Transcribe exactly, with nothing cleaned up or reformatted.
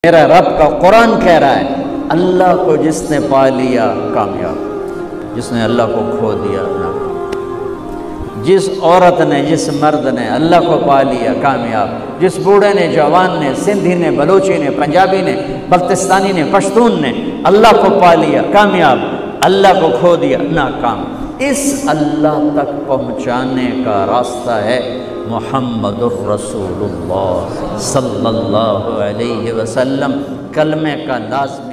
मेरा रब का कुरान कह रहा है, अल्लाह को जिसने पा लिया कामयाब, जिसने अल्लाह को खो दिया ना। जिस औरत ने, जिस मर्द ने अल्लाह को पा लिया कामयाब, जिस बूढ़े ने, जवान ने, सिंधी ने, बलोची ने, पंजाबी ने, बल्तिस्तानी ने, पश्तून ने अल्लाह को पा लिया कामयाब, अल्लाह को खो दिया नाकाम। इस अल्लाह तक पहुँचाने का रास्ता है मुहम्मदुर रसूलुल्लाह सल्लल्लाहु अलैहि वसल्लम। कलमे का लाज़मी